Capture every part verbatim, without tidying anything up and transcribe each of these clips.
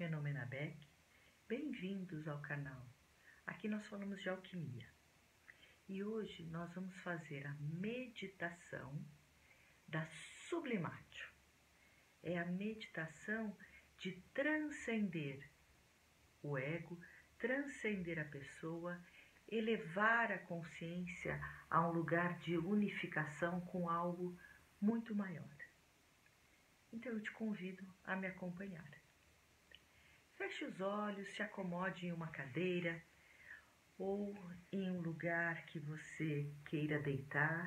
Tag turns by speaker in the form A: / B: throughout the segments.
A: meu nome é Ana Beck, bem-vindos ao canal. Aqui nós falamos de alquimia e hoje nós vamos fazer a meditação da Sublimatio. É a meditação de transcender o ego, transcender a pessoa, elevar a consciência a um lugar de unificação com algo muito maior. Então eu te convido a me acompanhar. Feche os olhos, se acomode em uma cadeira ou em um lugar que você queira deitar.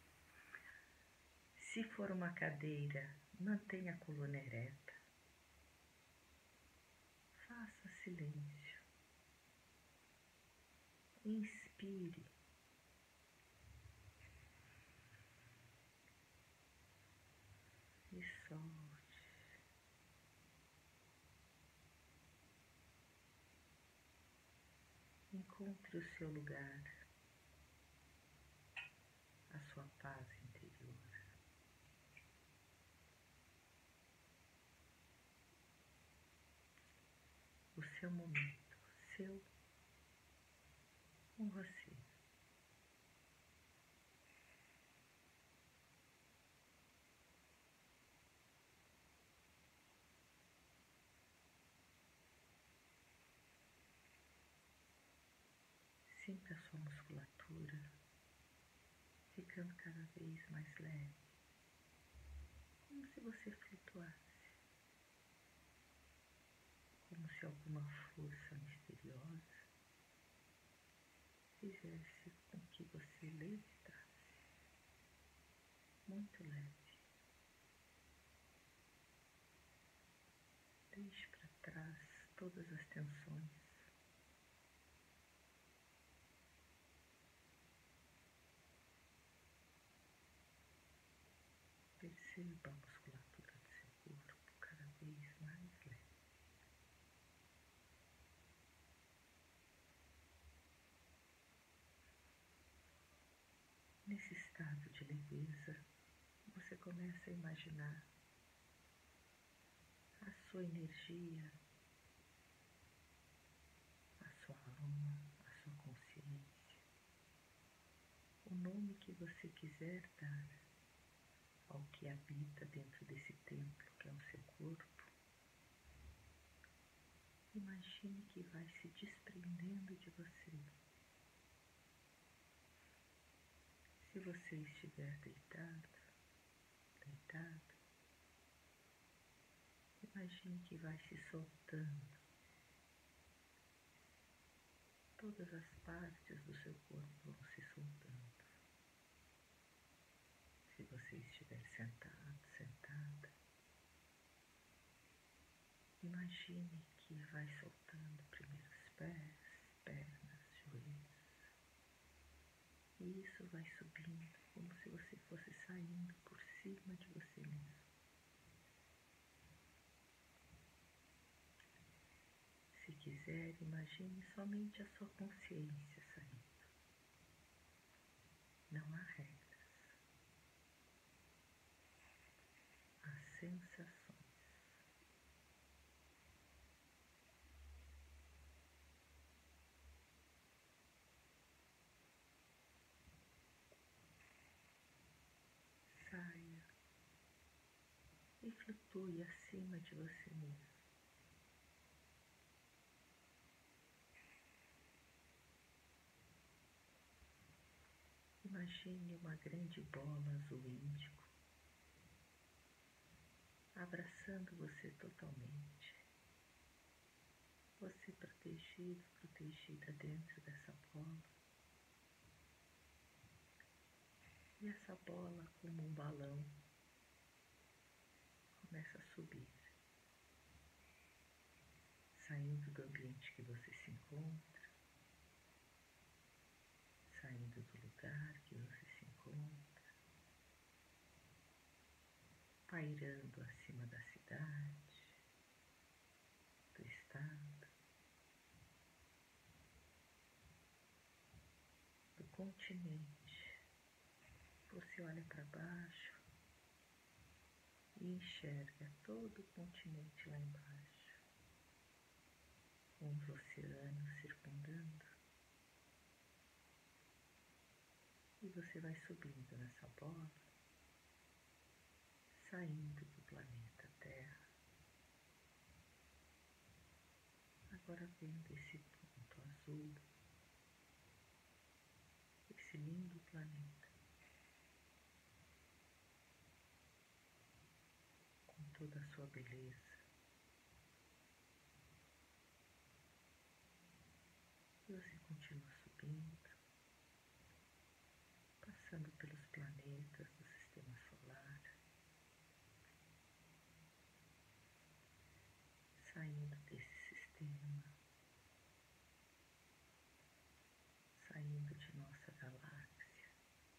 A: Se for uma cadeira, mantenha a coluna ereta. Faça silêncio. Inspire. E solte. Encontre o seu lugar, a sua paz interior. O seu momento, seu com você. Sinta a sua musculatura ficando cada vez mais leve, como se você flutuasse, como se alguma força misteriosa fizesse com que você levitasse, muito leve. Deixe para trás todas as tensões. Perceba a musculatura do seu corpo cada vez mais leve. Nesse estado de leveza, você começa a imaginar a sua energia, a sua alma, a sua consciência, o nome que você quiser dar ao que habita dentro desse templo que é o seu corpo. Imagine que vai se desprendendo de você. Se você estiver deitado, deitado, imagine que vai se soltando. Todas as partes do seu corpo vão se soltando. Se você estiver sentado, sentada, imagine que vai soltando primeiro os pés, pernas, joelhos. E isso vai subindo como se você fosse saindo por cima de você mesmo. Se quiser, imagine somente a sua consciência saindo. Não há regras. Há sensações. Saia e flutue acima de você mesmo. Imagine uma grande bola azul índigo abraçando você totalmente. Você protegido, protegida dentro dessa bola. E essa bola, como um balão, começa a subir, saindo do ambiente que você se encontra, saindo do lugar que você se encontra, pairando acima da cidade, do estado, do continente. Você olha para baixo e enxerga todo o continente lá embaixo. com os oceanos circundando, e você vai subindo nessa bola, saindo do planeta Terra, agora vendo esse ponto azul, esse lindo planeta, com toda a sua beleza. E você continua subindo, passando pelos planetas do sistema solar, saindo desse sistema, saindo de nossa galáxia.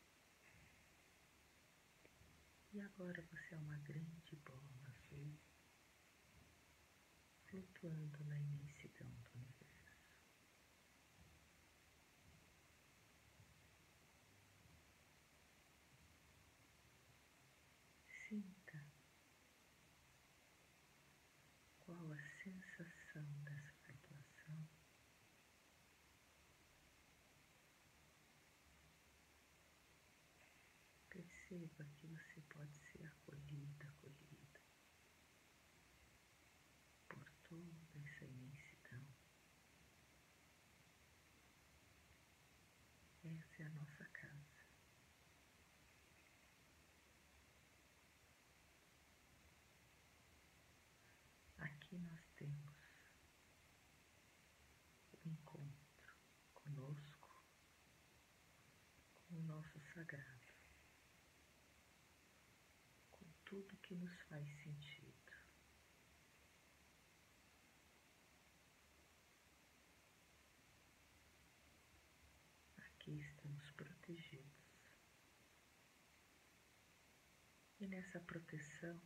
A: E agora você é uma grande bola azul, flutuando na imensidão do universo. Sinta qual a sensação dessa flutuação. Perceba que você pode ser acolhida, acolhida por toda essa imensidão. Essa é a nossa casa. Aqui nós temos o encontro conosco, com o nosso sagrado, com tudo que nos faz sentido. Aqui estamos protegidos. E nessa proteção,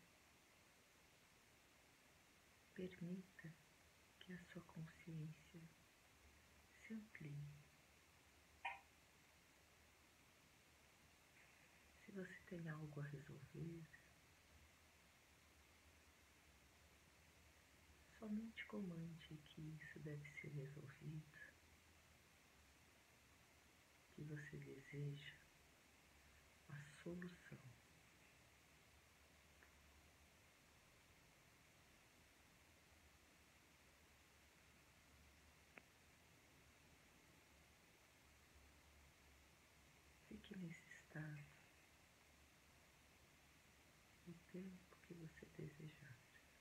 A: permita que a sua consciência se amplie. Se você tem algo a resolver, somente comande que isso deve ser resolvido, que você deseja a solução. Fique nesse estado o tempo que você desejar.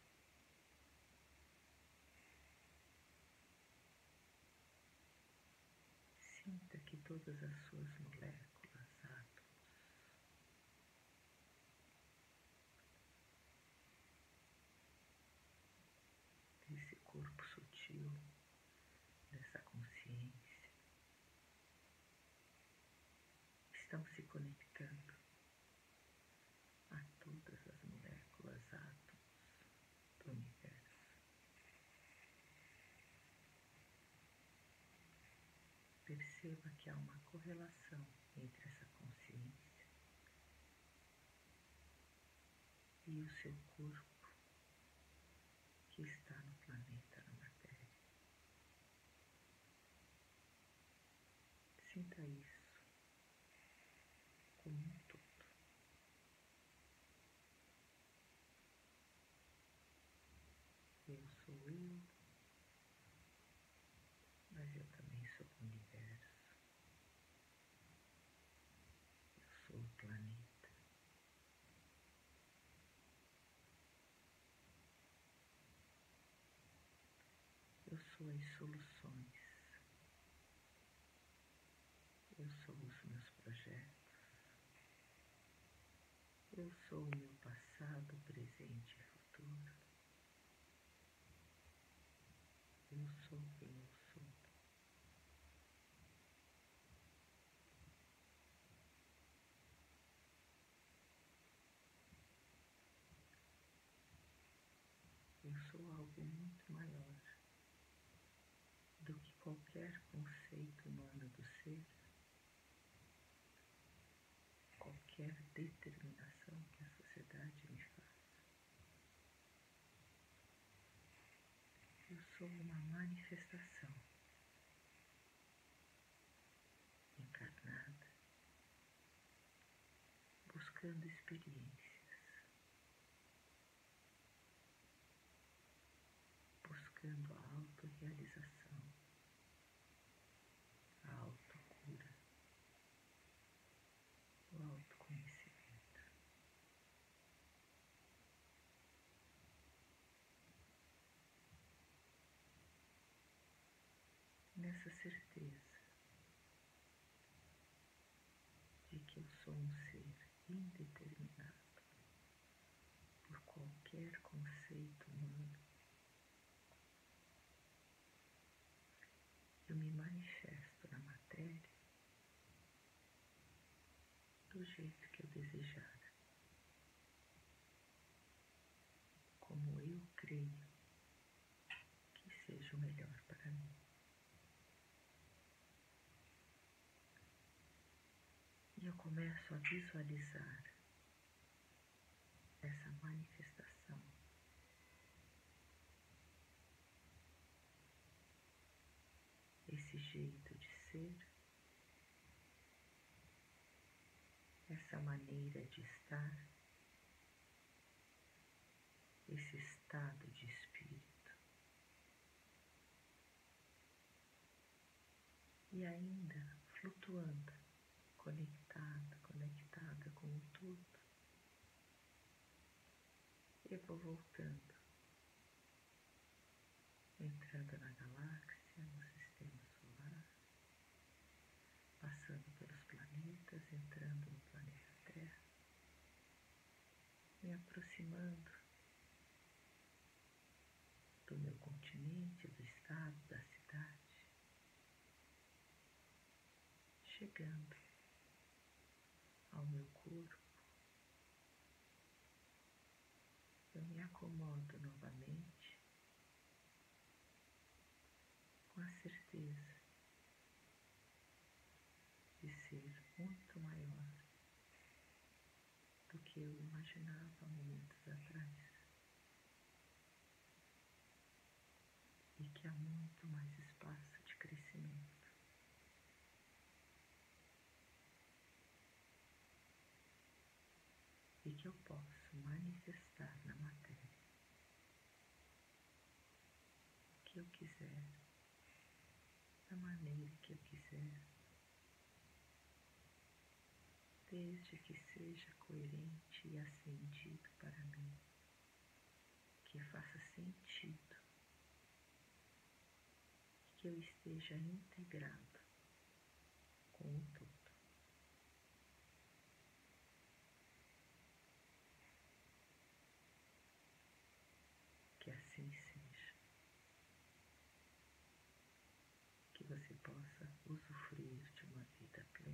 A: Sinta que todas as suas moléculas, átomos, desse corpo sutil, dessa consciência, estão se conectando a todas as moléculas, átomos do universo. Perceba que há uma correlação entre essa consciência e o seu corpo que está no planeta, na matéria. Sinta isso como um todo. Eu sou eu, mas eu também sou o universo. Eu sou o planeta. Eu sou as soluções. Eu sou os meus projetos. Eu sou o meu passado, presente e futuro. Eu sou quem eu sou. Eu sou algo muito maior do que qualquer conceito humano do ser, qualquer determinação que a sociedade me faça. Eu sou sou uma manifestação encarnada, buscando experiências, buscando a autorrealização, a autocura, o autoconhecimento. Nessa certeza de que eu sou um ser indeterminado por qualquer conceito humano, eu me manifesto na matéria do jeito que eu desejar, como eu creio que seja o melhor para mim. E eu começo a visualizar essa manifestação, esse jeito de ser, essa maneira de estar, esse estado de espírito. E ainda flutuando, conectada, conectada com o todo. Eu vou voltando, entrando na galáxia, no sistema solar, passando pelos planetas, entrando no planeta Terra, me aproximando do meu continente, do estado, da cidade, chegando ao meu corpo. Eu me acomodo novamente com a certeza de ser muito maior do que eu imaginava momentos atrás e que há muito mais espaço de crescimento. E que eu posso manifestar na matéria o que eu quiser, da maneira que eu quiser, desde que seja coerente e ascendido para mim, que faça sentido, que eu esteja integrado com o todo. Que assim seja. Que você possa usufruir de uma vida plena.